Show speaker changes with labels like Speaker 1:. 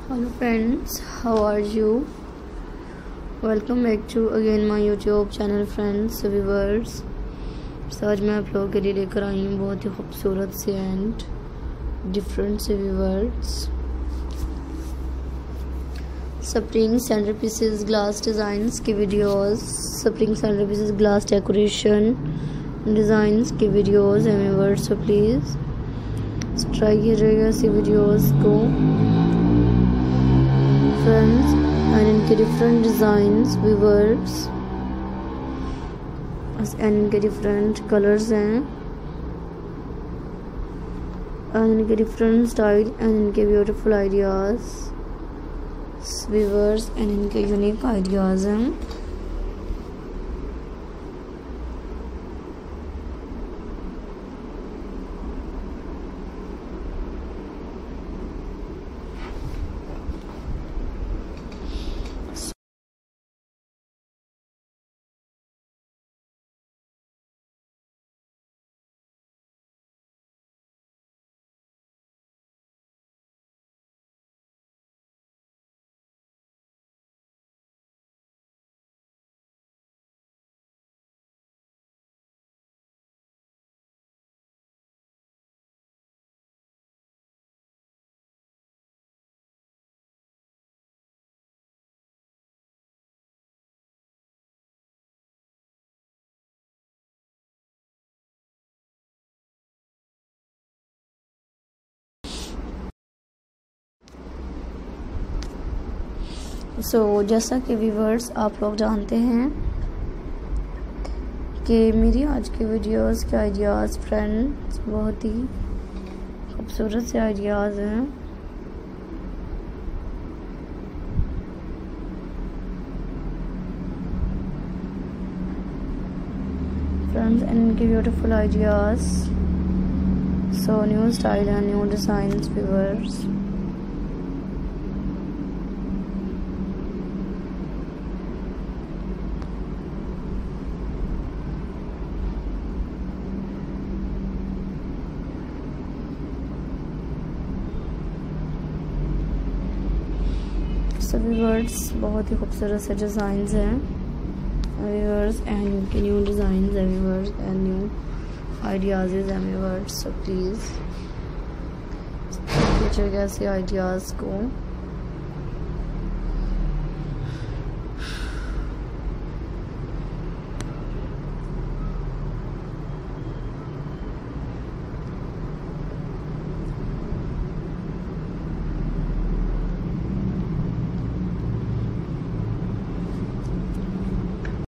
Speaker 1: Hello friends, how are you? Welcome back to again my YouTube channel friends viewers। आज मैं आप लोगों के लिए लेकर आई हूँ बहुत ही खूबसूरत से एंड डिफरेंट से viewers spring centre pieces glass designs की videos, spring centre pieces glass decoration designs की वीडियोस हैं व्यूवर्स। सो प्लीज़ ट्राई कीजिएगा इसी वीडियोस को फ्रेंड्स एंड इनके डिफरेंट डिज़ाइंस व्यूवर्स एंड इनके डिफरेंट कलर्स हैं एंड इनके डिफरेंट स्टाइल एंड इनके ब्यूटीफुल आइडियाज़ व्यूवर्स एंड इनके यूनिक आइडियाज़ हैं। जैसा कि व्यूवर्स आप लोग जानते हैं कि मेरी आज की वीडियोस के आइडियाज़ फ्रेंड्स बहुत ही खूबसूरत से आइडियाज़ हैं फ्रेंड्स एंड इनके beautiful ideas. So new style and new designs viewers. Viewers बहुत ही खूबसूरत से डिज़ाइंस हैं व्यूवर्स एंड इनके न्यू डिज़ाइंस हैं व्यूवर्स एंड न्यू आइडियाज़ हैं व्यूवर्स। सो प्लीज़ कीजिएगा ऐसे आइडियाज़ को।